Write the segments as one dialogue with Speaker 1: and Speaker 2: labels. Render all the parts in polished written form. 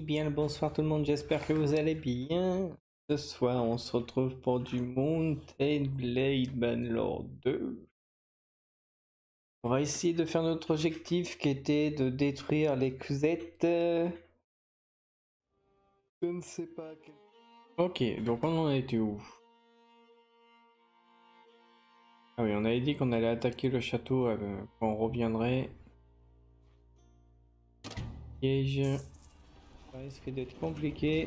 Speaker 1: bien le bonsoir tout le monde, j'espère que vous allez bien. Ce soir, on se retrouve pour du Mountain Blade Bannerlord 2. On va essayer de faire notre objectif qui était de détruire les Kuzettes. Je ne sais pas. Ok, donc on en était où? Ah oui, on avait dit qu'on allait attaquer le château quand on reviendrait. Piège. Ça risque d'être compliqué.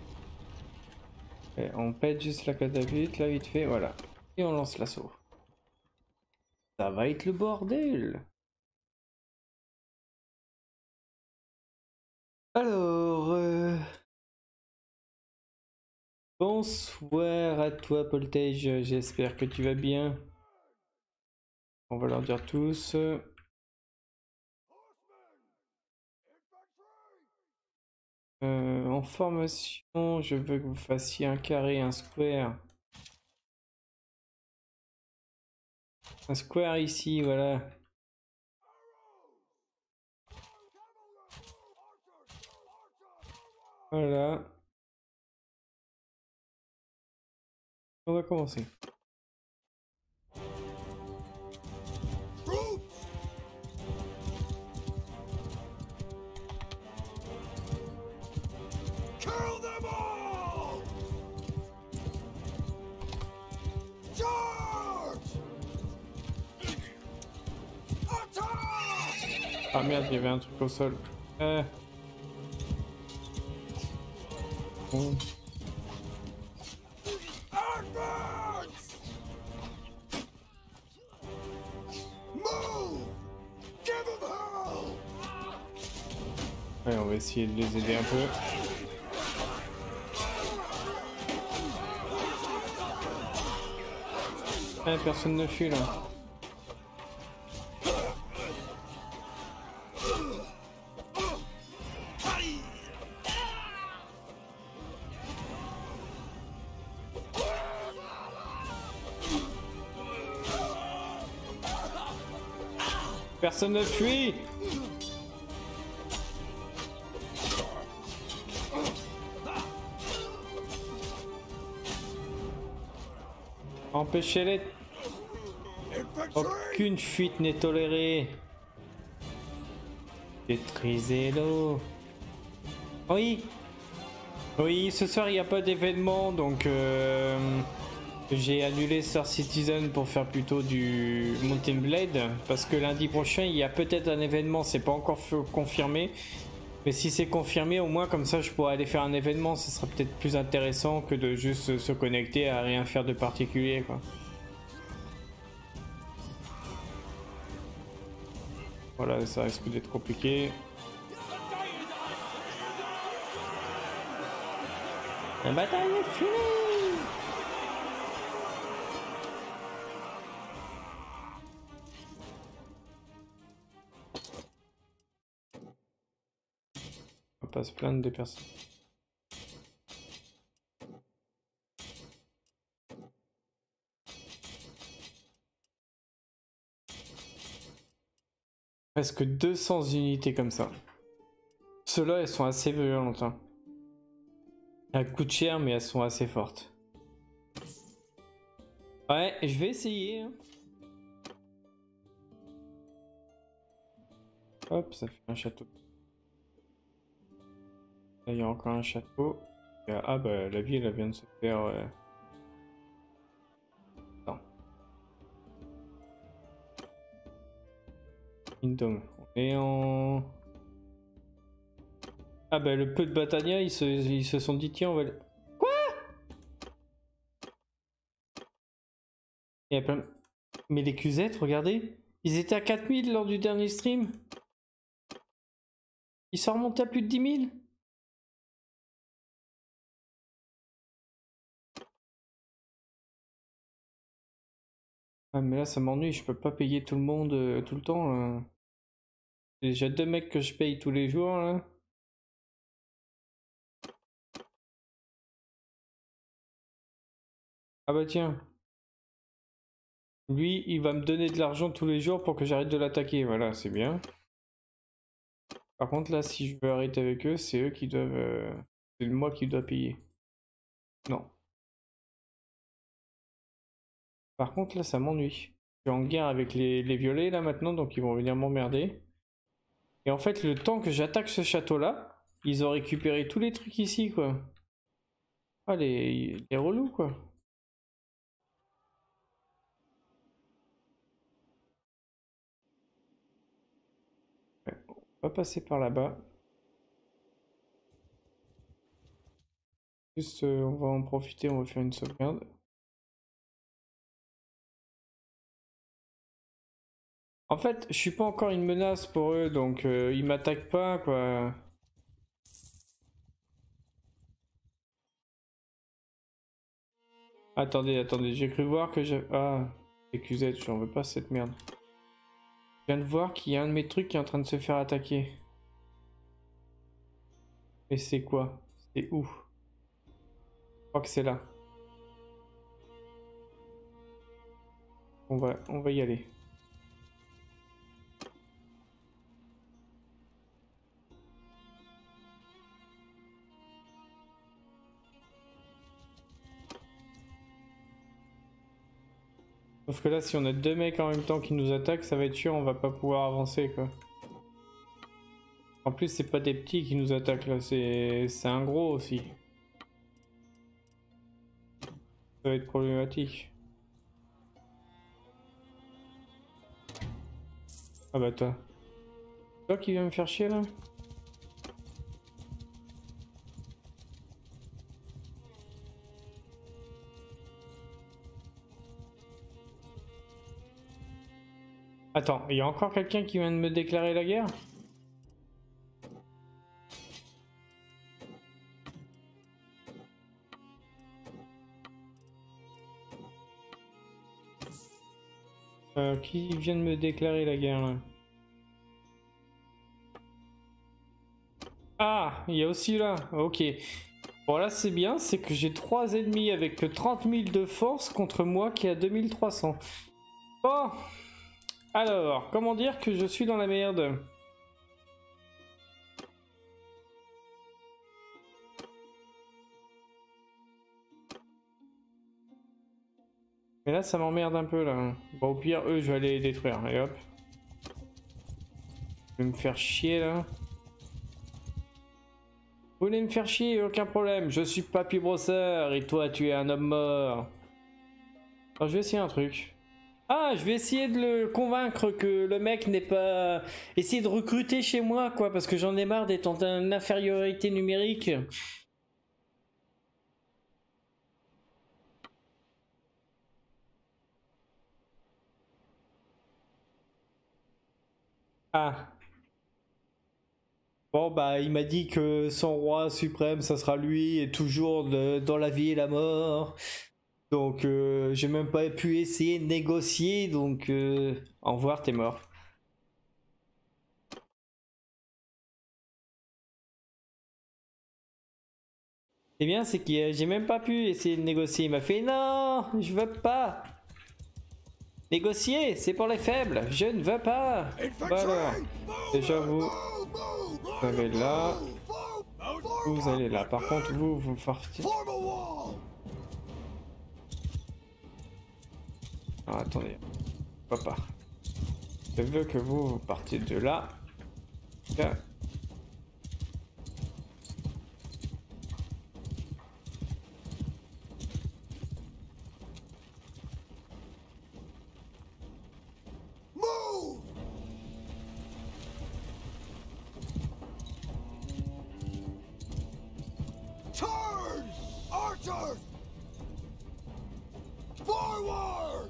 Speaker 1: Et on pète juste la catapulte, là vite fait, voilà. Et on lance l'assaut. Ça va être le bordel. Alors, bonsoir à toi Poltège, j'espère que tu vas bien. On va leur dire tous. En formation, je veux que vous fassiez un carré, un square. Un square ici, voilà. Voilà. On va commencer.
Speaker 2: Kill them all! Charge! Attack!
Speaker 1: Ah merde, il y avait un truc au sol. Bon.
Speaker 2: Advance! Move! Give them hell!
Speaker 1: Ouais, on va essayer de les aider un peu. Personne ne fuit là. Personne ne fuit. Empêchez-les. Aucune fuite n'est tolérée. Détruisez-le. Oui. Oui, ce soir il n'y a pas d'événement, donc j'ai annulé Star Citizen pour faire plutôt du Mountain Blade, parce que lundi prochain il y a peut-être un événement, c'est pas encore confirmé. Mais si c'est confirmé, au moins comme ça je pourrais aller faire un événement, ce sera peut-être plus intéressant que de juste se connecter à rien faire de particulier, quoi. Voilà, ça risque d'être compliqué. La bataille est finie! On va pas se plaindre des personnes. Presque 200 unités comme ça. Ceux-là, elles sont assez violentes. Hein. Elles coûtent cher, mais elles sont assez fortes. Ouais, je vais essayer. Hein. Hop, ça fait un château. Là, il y a encore un château. Ah bah, la ville, elle vient de se faire... Attends. Kingdom. On est en... Ah bah, le peu de Batania, ils se sont dit, tiens, on va... Quoi? Il y a plein... Mais les Cusettes, regardez. Ils étaient à 4000 lors du dernier stream. Ils sont remontés à plus de 10 000. Ah mais là ça m'ennuie, je peux pas payer tout le monde tout le temps là. J'ai déjà 2 mecs que je paye tous les jours là. Ah bah tiens. Lui il va me donner de l'argent tous les jours pour que j'arrête de l'attaquer, voilà c'est bien. Par contre, là, si je veux arrêter avec eux, c'est eux qui doivent. C'est moi qui dois payer. Non. Par contre, là, ça m'ennuie. Je suis en guerre avec les violets, là, maintenant, donc ils vont venir m'emmerder. Et en fait, le temps que j'attaque ce château-là, ils ont récupéré tous les trucs ici, quoi. Ah, les relous, quoi. Ouais, on va passer par là-bas. Juste, on va en profiter, on va faire une sauvegarde. En fait, je suis pas encore une menace pour eux, donc ils m'attaquent pas, quoi. Attendez, j'ai cru voir que j'ai... Ah, excusez, j'en veux pas cette merde. Je viens de voir qu'il y a un de mes trucs qui est en train de se faire attaquer. Et c'est quoi? C'est où? Je crois que c'est là. On va y aller. Sauf que là, si on a deux mecs en même temps qui nous attaquent, ça va être chiant, on va pas pouvoir avancer, quoi. En plus, c'est pas des petits qui nous attaquent, là, c'est un gros aussi. Ça va être problématique. Ah bah toi. Toi qui viens me faire chier, là? Attends, il y a encore quelqu'un qui vient de me déclarer la guerre? Qui vient de me déclarer la guerre là? Ah, il y a aussi là, ok. Bon là c'est bien, c'est que j'ai 3 ennemis avec 30 000 de force contre moi qui a 2300. Bon, alors, comment dire que je suis dans la merde? Mais là ça m'emmerde un peu là. Bon au pire, eux je vais aller les détruire, et hop. Je vais me faire chier là. Vous voulez me faire chier, aucun problème, je suis Papy Brosseur et toi tu es un homme mort. Alors je vais essayer un truc. Ah, je vais essayer de le convaincre que le mec n'est pas... Essayer de recruter chez moi quoi, parce que j'en ai marre d'être en infériorité numérique. Ah. Bon bah il m'a dit que son roi suprême ça sera lui et toujours dans la vie et la mort. Donc j'ai même pas pu essayer de négocier donc au revoir t'es mort. C'est bien c'est que j'ai même pas pu essayer de négocier. Il m'a fait non je veux pas. Négocier c'est pour les faibles. Je ne veux pas. Bah alors déjà vous allez là. Vous allez là. Par contre vous partez. Ah, attendez, pourquoi pas? Je veux que vous partiez de là. Là.
Speaker 2: Move! Turn! Archers! Forward!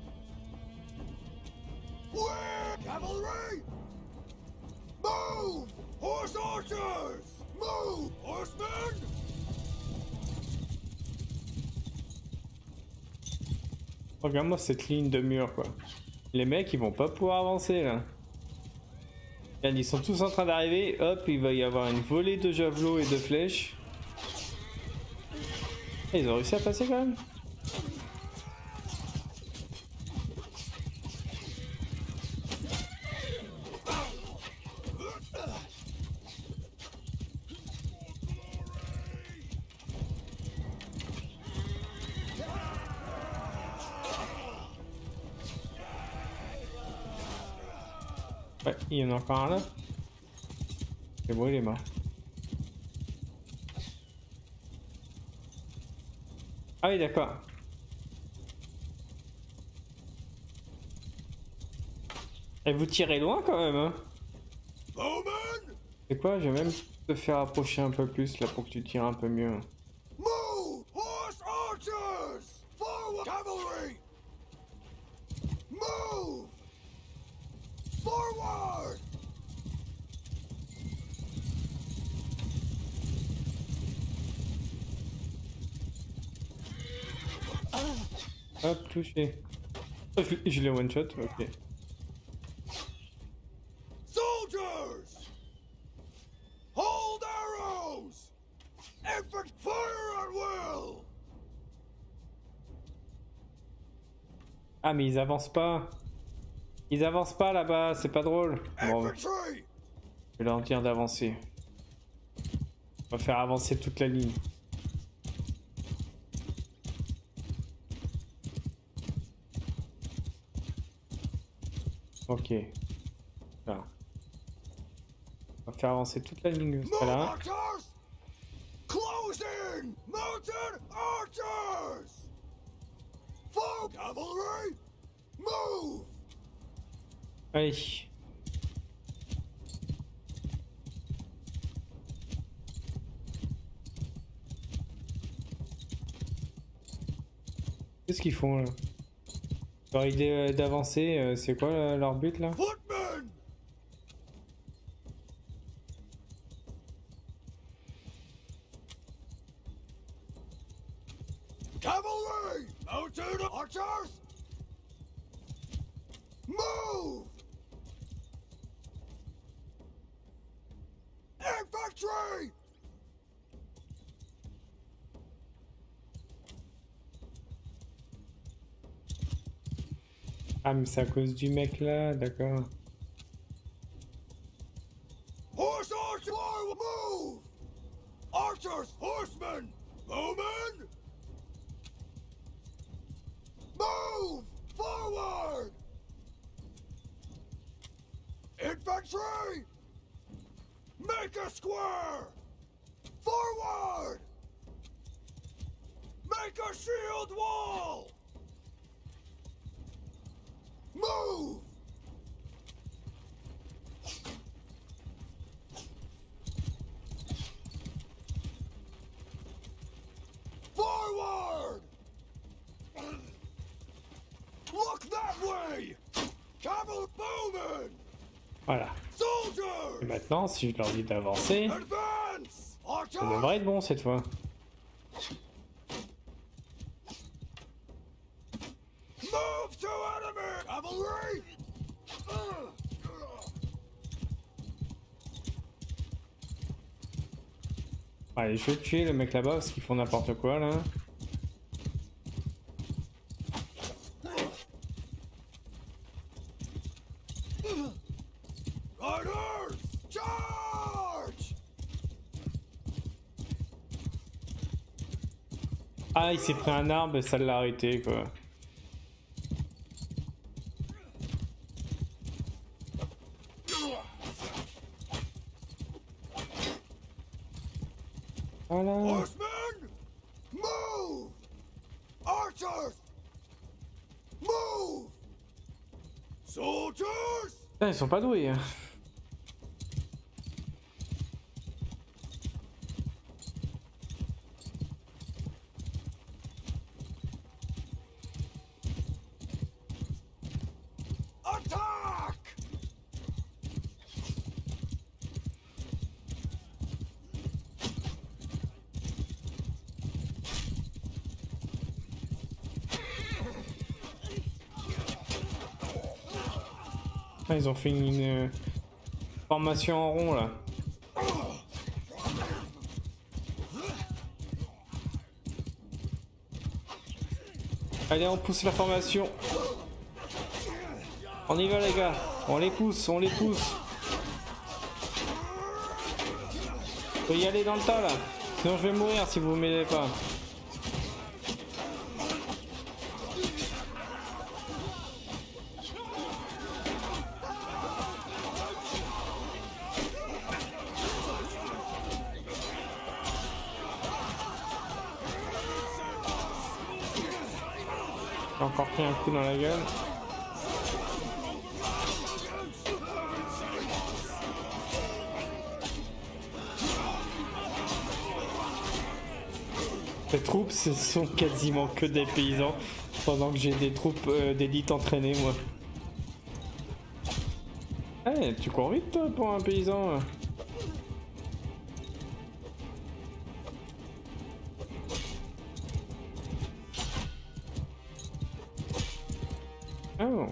Speaker 2: Where? Cavalry! Move! Horse archers! Move! Horsemen!
Speaker 1: Regarde-moi cette ligne de mur quoi. Les mecs ils vont pas pouvoir avancer là. Regarde, ils sont tous en train d'arriver. Hop, il va y avoir une volée de javelots et de flèches. Et ils ont réussi à passer quand même. Ouais, il y en a encore un là. C'est bon, il est mort. Ah oui, d'accord. Et vous tirez loin quand même, hein.
Speaker 2: Bowman!
Speaker 1: C'est quoi? Je vais même te faire approcher un peu plus là pour que tu tires un peu mieux.
Speaker 2: Move! Horse archers! Forward! Cavalry! Move! Forward!
Speaker 1: Hop, touché. Oh, je l'ai one shot, ok.
Speaker 2: Soldiers! Hold arrows! Infant fire at will!
Speaker 1: Ah mais ils avancent pas. Ils avancent pas là-bas, c'est pas drôle. Bon,
Speaker 2: Infantry!
Speaker 1: je vais leur dire d'avancer. On va faire avancer toute la ligne. Ok. Là. On va faire avancer toute la ligne jusqu'à
Speaker 2: Move
Speaker 1: là.
Speaker 2: archers! Close in! Mounted archers! Full cavalry! Move!
Speaker 1: Allez. Qu'est-ce qu'ils font là? Leur idée d'avancer, c'est quoi leur but là?
Speaker 2: Footmen! Cavalry! Mounted archers! Move! Infantry!
Speaker 1: Ah mais c'est à cause du mec là, d'accord.
Speaker 2: Horse archers! Move! Archers! Horsemen! Bowmen! Move! Forward! Infantry! Make a square! Forward! Make a shield wall! Move! Forward! Look that way! Cavalry bowmen!
Speaker 1: Voilà. Et
Speaker 2: Soldiers!
Speaker 1: maintenant, si je leur dis d'avancer,
Speaker 2: Advance!
Speaker 1: ça
Speaker 2: Archers!
Speaker 1: devrait être bon cette fois.
Speaker 2: Move to enemy! Cavalry!
Speaker 1: Allez, je vais tuer le mec là-bas parce qu'ils font n'importe quoi là.
Speaker 2: Riders! Charge!
Speaker 1: Ah, il s'est pris un arbre et ça l'a arrêté quoi. Voilà.
Speaker 2: Horsemen! Move! Archers! Move! Soldiers!
Speaker 1: Ah, ils sont pas doués. Hein.
Speaker 2: Attack!
Speaker 1: Ah, ils ont fait une formation en rond là. Allez, on pousse la formation. On y va les gars. On les pousse, on les pousse. Faut y aller dans le tas là. Sinon je vais mourir si vous m'aidez pas. J'ai encore pris un coup dans la gueule. Les troupes, ce sont quasiment que des paysans, pendant que j'ai des troupes d'élite entraînées, moi. Eh, tu cours vite, toi, pour un paysan. Oh.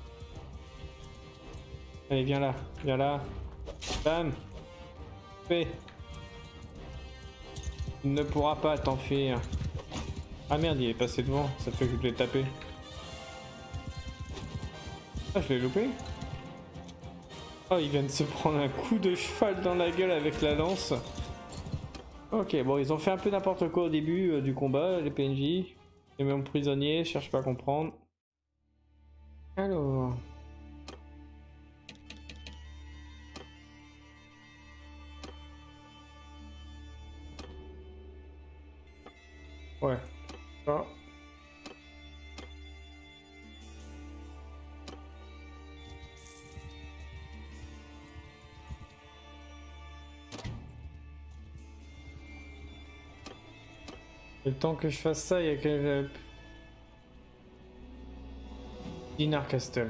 Speaker 1: Allez, viens là, viens là. Bam. Fais. Il ne pourra pas t'enfuir. Ah merde, il est passé devant, ça fait que je l'ai tapé. Ah, je l'ai loupé. Oh, il vient de se prendre un coup de cheval dans la gueule avec la lance. Ok, bon, ils ont fait un peu n'importe quoi au début du combat, les PNJ. Et même prisonnier, je cherche pas à comprendre. Alors... Ouais. Ah. Le temps que je fasse ça, il y a quel... Dinar Castle.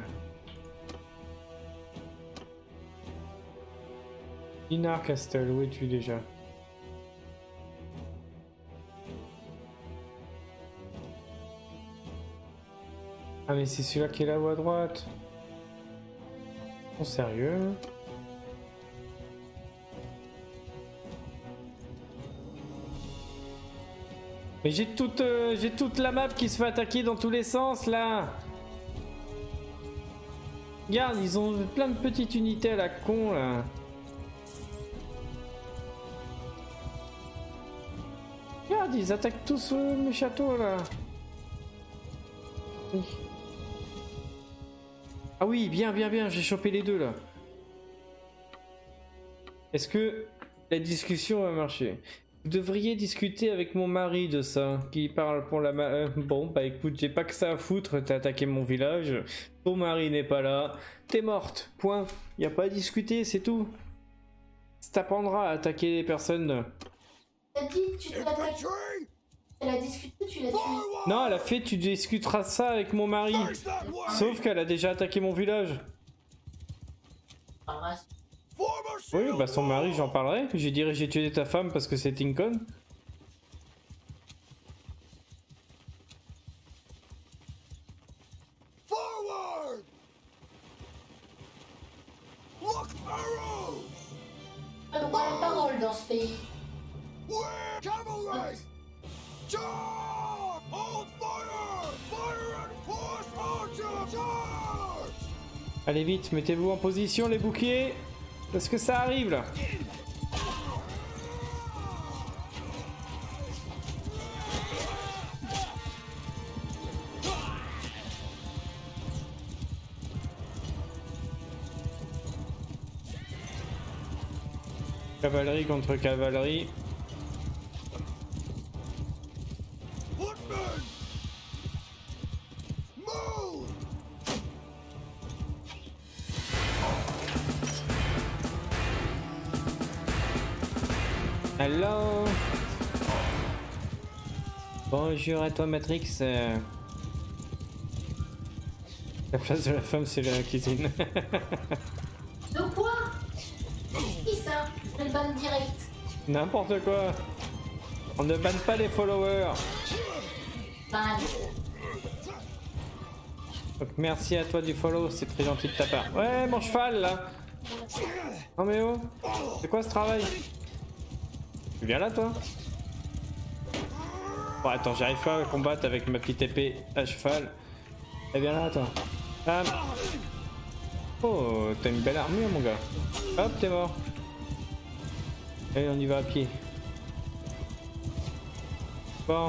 Speaker 1: Dinar Castle, où es-tu déjà? Ah mais c'est celui-là qui est là-haut à droite. Oh, sérieux? Mais j'ai toute la map qui se fait attaquer dans tous les sens là. Regarde, ils ont plein de petites unités à la con là. Regarde, ils attaquent tous mes châteaux là. Oui. Ah oui, bien, j'ai chopé les deux là. Est-ce que la discussion va marcher? Vous devriez discuter avec mon mari de ça, qui parle pour la bon, bah écoute, j'ai pas que ça à foutre, t'as attaqué mon village, ton mari n'est pas là, t'es morte, point. Y a pas à discuter, c'est tout. Ça t'apprendra à attaquer les personnes.
Speaker 3: T'as dit, tu l'attaques. Elle a discuté, tu l'as tué.
Speaker 1: Non, elle a fait, tu discuteras ça avec mon mari. Sauf qu'elle a déjà attaqué mon village. Oui, bah son mari, j'en parlerai. Je dirais j'ai tué ta femme parce que c'est Tincon.
Speaker 2: Forward! Look arrows!
Speaker 3: Pas droit à la parole dans ce pays.
Speaker 2: Where cavalry! Charge! Hold fire! Fire and force archer! Charge!
Speaker 1: Allez vite, mettez-vous en position les boucliers. Parce que ça arrive là. Cavalerie contre cavalerie.
Speaker 2: Footmen! Move!
Speaker 1: Hello. Bonjour à toi Matrix. La place de la femme c'est la cuisine.
Speaker 3: De quoi? Qui ça? Je le banne direct.
Speaker 1: N'importe quoi. On ne banne pas les followers.
Speaker 3: Ban.
Speaker 1: Donc merci à toi du follow, c'est très gentil de ta part. Ouais mon cheval là. Non mais oh. C'est quoi ce travail? Tu viens là toi? Bon attends, j'arrive pas à combattre avec ma petite épée à cheval. Eh viens là toi. Bam. Oh, t'as une belle armure mon gars. Hop, t'es mort. Allez, on y va à pied. Bon.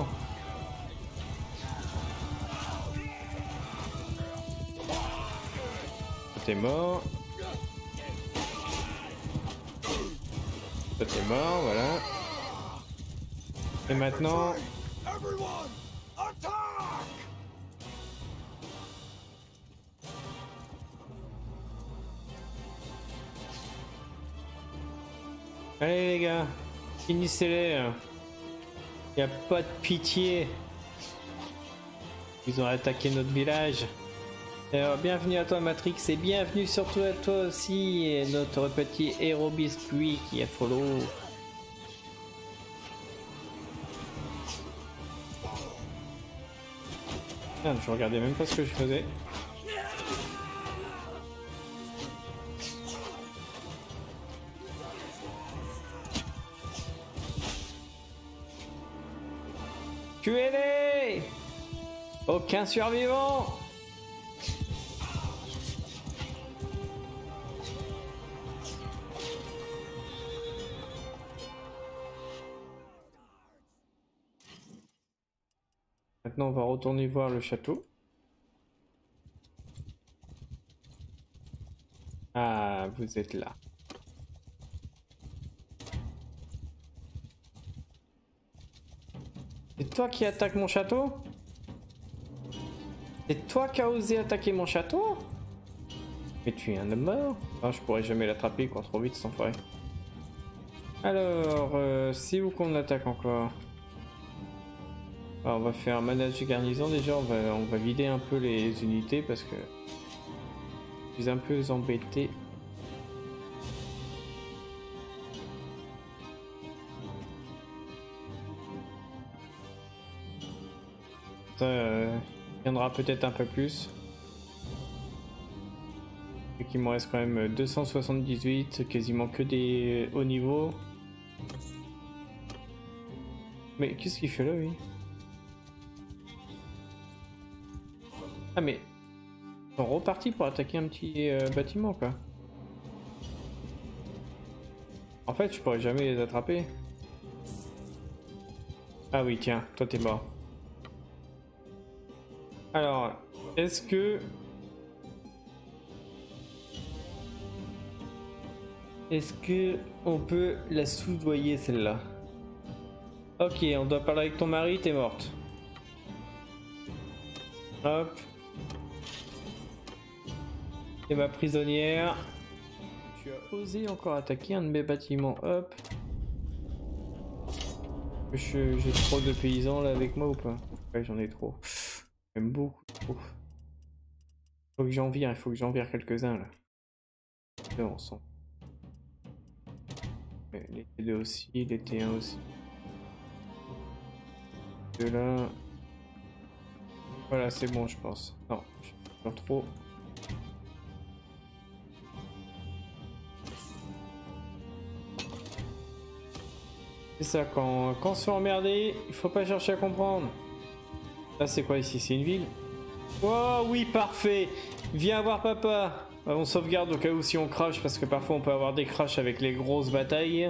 Speaker 1: T'es mort. Toi t'es mort, voilà. Et maintenant... Allez les gars, finissez-les. Y a pas de pitié. Ils ont attaqué notre village. Alors, bienvenue à toi Matrix et bienvenue surtout à toi aussi, notre petit héros biscuit qui a follow. Ah, je regardais même pas ce que je faisais. Tuez-les! Aucun survivant! Maintenant, on va retourner voir le château. Ah, vous êtes là. C'est toi qui attaques mon château? C'est toi qui as osé attaquer mon château? Mais tu es un homme mort. Ah, je pourrais jamais l'attraper, il court trop vite sans forêt. Alors, c'est où qu'on attaque encore? Alors, on va faire un manage de garnison déjà, on va vider un peu les unités parce que je suis un peu embêté. Ça viendra peut-être un peu plus. Et qu'il me reste quand même 278, quasiment que des hauts niveaux. Mais qu'est-ce qu'il fait là, lui? Ah mais... Ils sont repartis pour attaquer un petit bâtiment, quoi. En fait, je pourrais jamais les attraper. Ah oui, tiens, toi t'es mort. Alors, est-ce que... on peut la soudoyer, celle-là? Ok, on doit parler avec ton mari, t'es morte. Hop. Et ma prisonnière. Tu as osé encore attaquer un de mes bâtiments. Hop. J'ai trop de paysans là avec moi ou pas? Ouais, j'en ai trop. J'aime beaucoup trop. Faut que j'en vire, il faut que j'en vire quelques-uns là. Là on sent. Les T2 aussi, les T1 aussi. De là. Voilà, c'est bon, je pense. Non, je vais faire trop. C'est ça, quand on se fait emmerder, il faut pas chercher à comprendre. Là, c'est quoi ici? C'est une ville? Oh oui, parfait! Viens voir papa! On sauvegarde au cas où si on crash, parce que parfois on peut avoir des crashs avec les grosses batailles.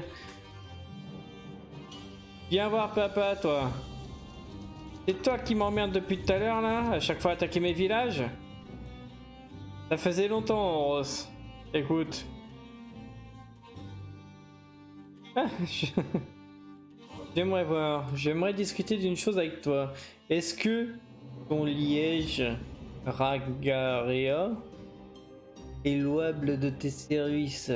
Speaker 1: Viens voir papa, toi! C'est toi qui m'emmerde depuis tout à l'heure, là? À chaque fois attaquer mes villages? Ça faisait longtemps, Ross. Écoute. Ah, j'aimerais discuter d'une chose avec toi. Est-ce que ton liège Ragarea est louable de tes services?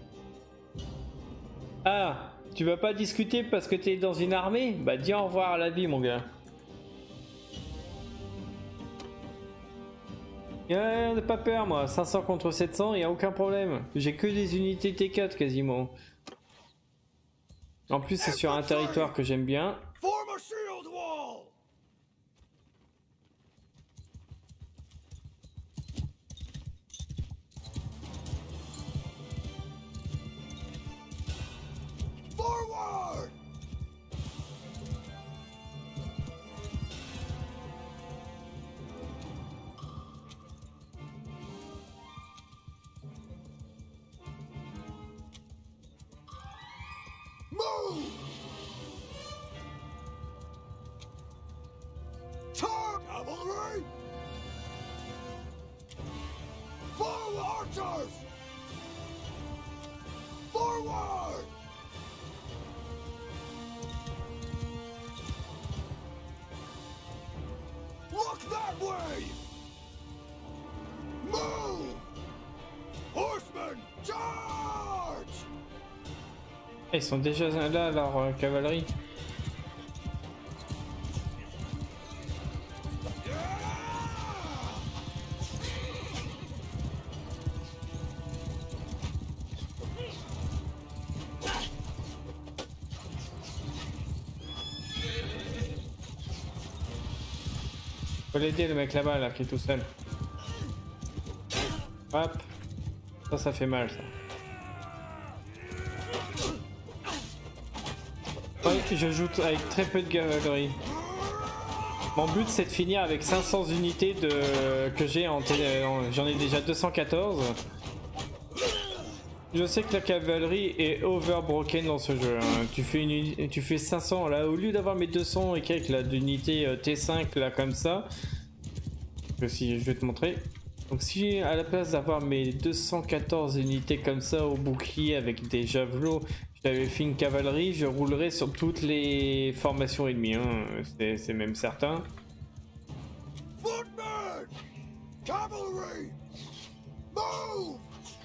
Speaker 1: Ah, tu vas pas discuter parce que t'es dans une armée? Bah dis au revoir à la vie, mon gars. Ouais, n'a pas peur, moi. 500 contre 700, y a aucun problème. J'ai que des unités T4 quasiment. En plus, c'est sur un territoire que j'aime bien.
Speaker 2: Form a shield wall! Forward! Move! Turn, cavalry! Forward, archers! Forward! Look that way! Move! Horsemen, charge!
Speaker 1: Ils sont déjà là, leur cavalerie. Faut l'aider le mec là-bas là qui est tout seul. Hop. Ça fait mal ça. Oui, je joue avec très peu de cavalerie. Mon but c'est de finir avec 500 unités que j'ai en j'en ai déjà 214. Je sais que la cavalerie est overbroken dans ce jeu. Hein. Tu fais 500 là, au lieu d'avoir mes 200 et quelques là d'unités T5 là comme ça. Je vais te montrer. Donc si à la place d'avoir mes 214 unités comme ça au bouclier avec des javelots, j'avais fait une cavalerie, je roulerais sur toutes les formations ennemies. Hein. C'est même certain.
Speaker 2: Footmen! Cavalry! Move!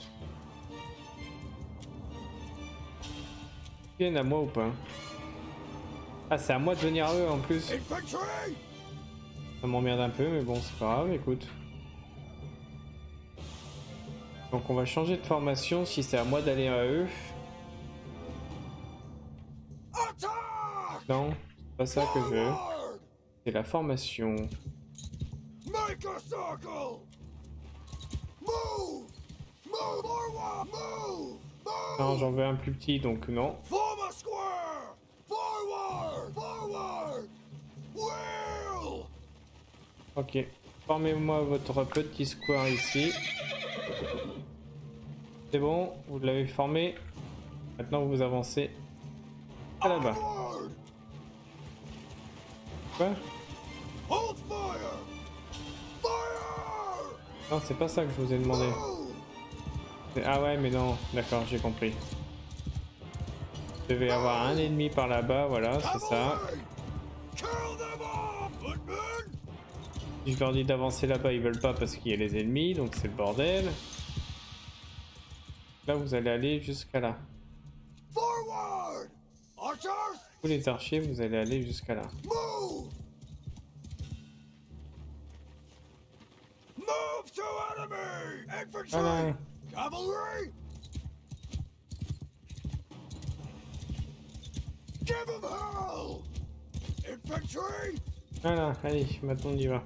Speaker 1: Ils viennent à moi ou pas? Ah, c'est à moi de venir à eux en plus.
Speaker 2: Infantry!
Speaker 1: Ça m'emmerde un peu, mais bon, c'est pas grave, écoute. Donc on va changer de formation si c'est à moi d'aller à eux.
Speaker 2: Attack!
Speaker 1: Non, c'est pas ça que je veux.
Speaker 2: Forward!
Speaker 1: C'est la formation.
Speaker 2: Make a circle! Move! Move forward! Move!
Speaker 1: Non,
Speaker 2: Move!
Speaker 1: j'en veux un plus petit, donc non.
Speaker 2: Form a square! Forward! Forward! Wheel!
Speaker 1: Ok, formez-moi votre petit square ici. C'est bon, vous l'avez formé. Maintenant vous avancez à là-bas.
Speaker 2: Onward!
Speaker 1: Quoi?
Speaker 2: Hold fire! Fire!
Speaker 1: Non, c'est pas ça que je vous ai demandé.
Speaker 2: Move!
Speaker 1: Ah ouais, mais non, d'accord, j'ai compris. Je devais avoir un ennemi par là-bas, voilà, c'est ça.
Speaker 2: Cavalry! Kill them all! Footmen!
Speaker 1: Si je leur dis d'avancer là-bas, ils veulent pas parce qu'il y a les ennemis, donc c'est le bordel. Là, vous allez aller jusqu'à là.
Speaker 2: Forward! Archers!
Speaker 1: Vous les archers, vous allez aller jusqu'à là.
Speaker 2: Move! Move to enemy! Infantry!
Speaker 1: Voilà.
Speaker 2: Cavalry! Give them hell! Infantry!
Speaker 1: Voilà, allez, maintenant on y va.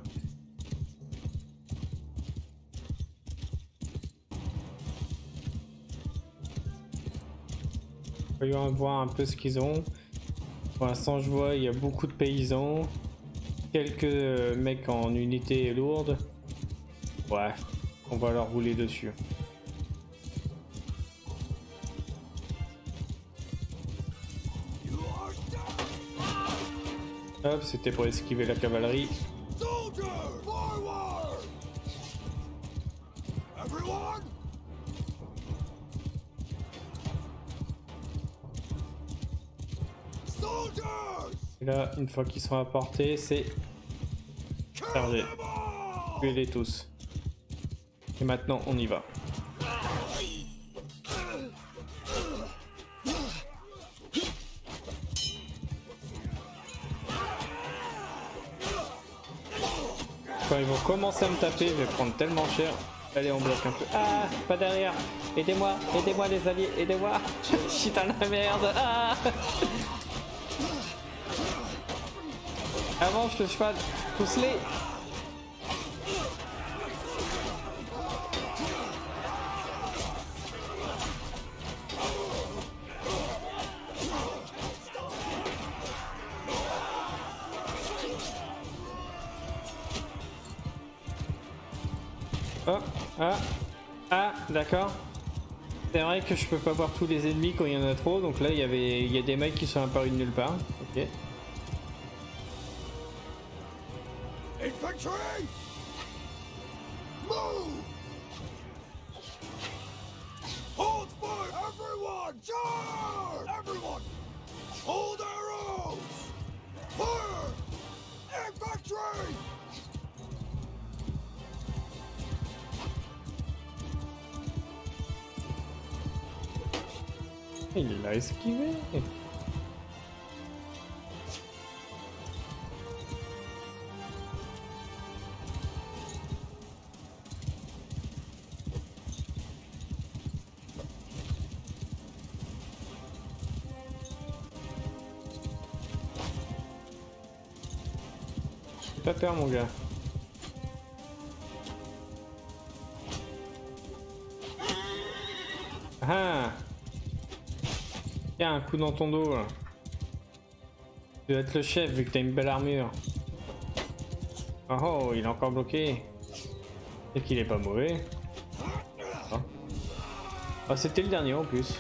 Speaker 1: Voyons voir un peu ce qu'ils ont. Pour l'instant, je vois il y a beaucoup de paysans, quelques mecs en unité lourde. Ouais, on va leur rouler dessus.
Speaker 2: You are dead!
Speaker 1: Hop, c'était pour esquiver la cavalerie.
Speaker 2: Soldiers! Forward! Everyone! Soldiers!
Speaker 1: Et là, une fois qu'ils sont à portée, c'est
Speaker 2: Kill
Speaker 1: chargé.
Speaker 2: them all!
Speaker 1: Tuez-les tous. Et maintenant, on y va. Quand ils vont commencer à me taper, je vais prendre tellement cher. Allez, on bloque un peu. Ah, pas derrière. Aidez-moi, aidez-moi les alliés, aidez-moi. Je suis dans la merde. Ah. Avance le cheval, pousse-les. Oh, ah, d'accord. C'est vrai que je peux pas voir tous les ennemis quand il y en a trop, donc là il y a des mecs qui sont apparus de nulle part. Ok.
Speaker 2: Infantry! Move! Hold fire! Everyone! Charge! Everyone! Hold arrows! Fire! Infantry!
Speaker 1: Il l'a esquivé. J'ai pas peur mon gars. Ah! Tiens, un coup dans ton dos là. Tu dois être le chef vu que t'as une belle armure. Oh oh, il est encore bloqué. Et qu'il est pas mauvais. Ah, ah c'était le dernier en plus.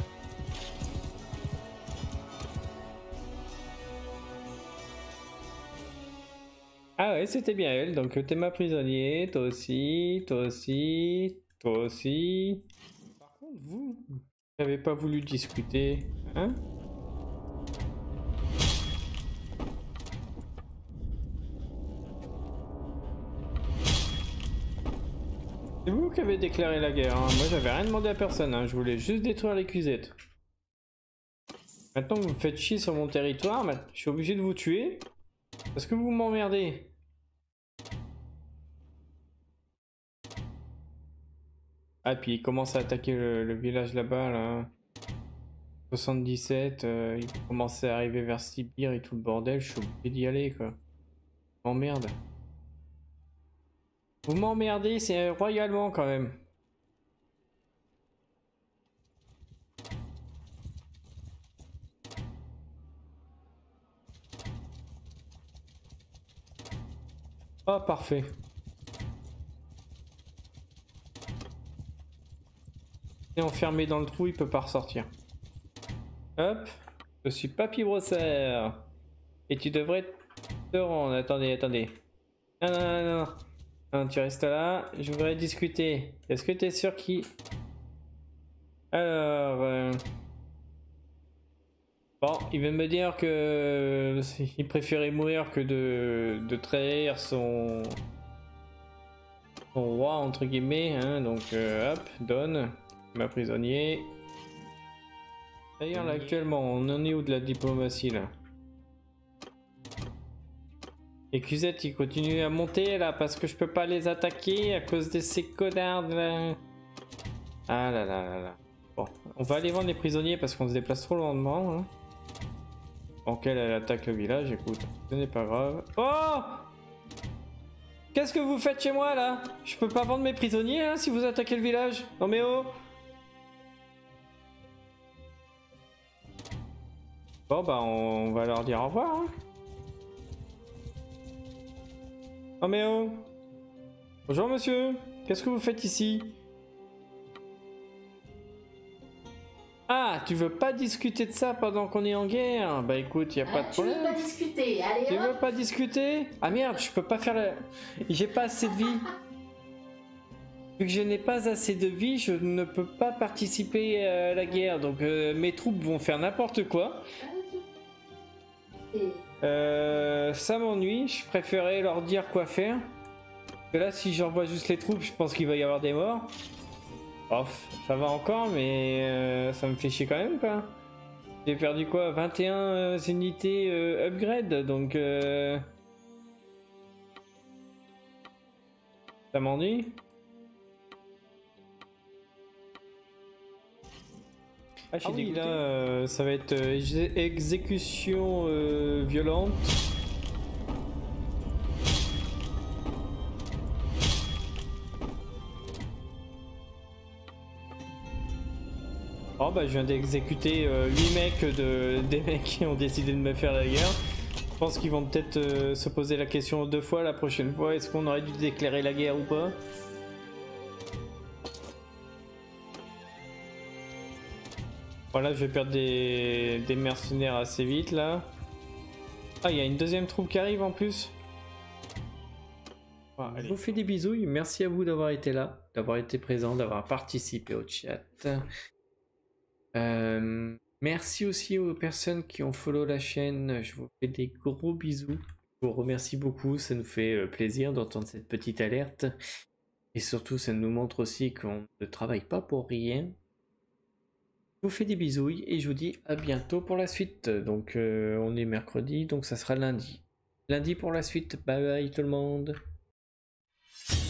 Speaker 1: Ah ouais, c'était bien elle. Donc t'es ma prisonnier, toi aussi, toi aussi, toi aussi. Par contre, vous n'avez pas voulu discuter, hein? C'est vous qui avez déclaré la guerre, hein. Moi j'avais rien demandé à personne, hein. Je voulais juste détruire les cuisettes. Maintenant que vous me faites chier sur mon territoire, je suis obligé de vous tuer parce que vous m'emmerdez. Ah puis il commence à attaquer le village là-bas là. 77, il commence à arriver vers Sibir et tout le bordel, je suis obligé d'y aller quoi. M'emmerde. Vous m'emmerdez, c'est royalement quand même. Oh parfait. Il est enfermé dans le trou, il peut pas ressortir. Hop, je suis Papy Brossard. Et tu devrais te rendre. Attendez, attendez. Non, non, non, non. Non, tu restes là. Je voudrais discuter. Est-ce que tu es sûr qu'il... Alors... Bon, il vient de me dire que... il préférait mourir que de trahir son roi, entre guillemets. Hein, donc, hop, donne. Ma prisonnier. D'ailleurs, là, actuellement, on en est où de la diplomatie, là? Les cuisettes, ils continuent à monter, là, parce que je peux pas les attaquer à cause de ces connards, là. Ah là là là là. Bon, on va aller vendre les prisonniers parce qu'on se déplace trop lentement, hein. Donc elle attaque le village, écoute, ce n'est pas grave. Oh! Qu'est-ce que vous faites chez moi, là? Je peux pas vendre mes prisonniers, hein, si vous attaquez le village. Non mais oh! Bon bah on va leur dire au revoir. Hein. Oh mais oh! Bonjour monsieur, qu'est-ce que vous faites ici? Ah, tu veux pas discuter de ça pendant qu'on est en guerre? Bah écoute, y a pas de problème.
Speaker 3: Tu veux pas discuter, allez
Speaker 1: Tu
Speaker 3: hop.
Speaker 1: veux pas discuter? Ah merde, je peux pas faire le... J'ai pas assez de vie. Vu que je n'ai pas assez de vie, je ne peux pas participer à la guerre. Donc mes troupes vont faire n'importe quoi. Ça m'ennuie, je préférais leur dire quoi faire. Parce que là, si j'envoie juste les troupes, je pense qu'il va y avoir des morts. Oh, ça va encore, mais ça me fait chier quand même, quoi. J'ai perdu quoi? 21 unités upgrade, donc... Ça m'ennuie. Ah, je suis dégoûté. Là, ça va être exécution violente. Oh bah je viens d'exécuter 8 mecs des mecs qui ont décidé de me faire la guerre. Je pense qu'ils vont peut-être se poser la question 2 fois la prochaine fois. Est-ce qu'on aurait dû déclarer la guerre ou pas? Voilà, je vais perdre des mercenaires assez vite là. Ah, il y a une deuxième troupe qui arrive en plus. Voilà, je vous fais des bisous. Merci à vous d'avoir été là, d'avoir été présent, d'avoir participé au chat. Merci aussi aux personnes qui ont follow la chaîne. Je vous fais des gros bisous. Je vous remercie beaucoup. Ça nous fait plaisir d'entendre cette petite alerte. Et surtout, ça nous montre aussi qu'on ne travaille pas pour rien. vous fais des bisouilles et je vous dis à bientôt pour la suite. Donc on est mercredi, donc ça sera lundi. Lundi pour la suite. Bye bye tout le monde.